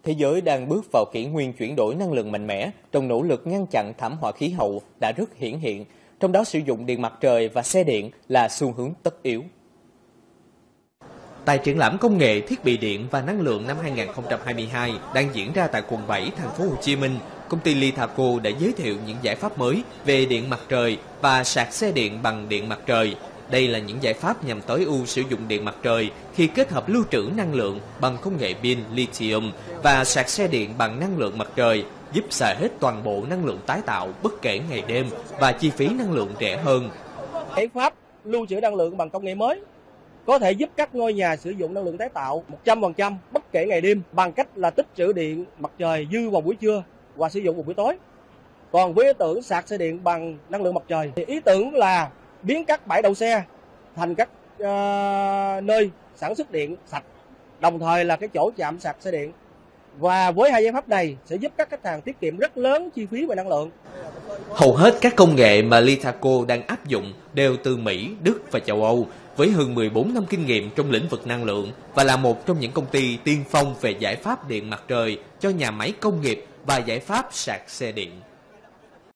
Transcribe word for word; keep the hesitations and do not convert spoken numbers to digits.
Thế giới đang bước vào kỷ nguyên chuyển đổi năng lượng mạnh mẽ trong nỗ lực ngăn chặn thảm họa khí hậu đã rất hiển hiện, trong đó sử dụng điện mặt trời và xe điện là xu hướng tất yếu. Tại triển lãm công nghệ, thiết bị điện và năng lượng năm hai nghìn không trăm hai mươi hai đang diễn ra tại quận bảy, thành phố Hồ Chí Minh, công ty Lithaco đã giới thiệu những giải pháp mới về điện mặt trời và sạc xe điện bằng điện mặt trời. Đây là những giải pháp nhằm tối ưu sử dụng điện mặt trời khi kết hợp lưu trữ năng lượng bằng công nghệ pin lithium và sạc xe điện bằng năng lượng mặt trời, giúp xài hết toàn bộ năng lượng tái tạo bất kể ngày đêm và chi phí năng lượng rẻ hơn. Giải pháp lưu trữ năng lượng bằng công nghệ mới có thể giúp các ngôi nhà sử dụng năng lượng tái tạo một trăm phần trăm bất kể ngày đêm bằng cách là tích trữ điện mặt trời dư vào buổi trưa và sử dụng vào buổi tối. Còn với ý tưởng sạc xe điện bằng năng lượng mặt trời thì ý tưởng là biến các bãi đậu xe thành các uh, nơi sản xuất điện sạch, đồng thời là cái chỗ chạm sạc xe điện. Và với hai giải pháp này sẽ giúp các khách hàng tiết kiệm rất lớn chi phí về năng lượng. Hầu hết các công nghệ mà Lithaco đang áp dụng đều từ Mỹ, Đức và châu Âu, với hơn mười bốn năm kinh nghiệm trong lĩnh vực năng lượng và là một trong những công ty tiên phong về giải pháp điện mặt trời cho nhà máy công nghiệp và giải pháp sạc xe điện.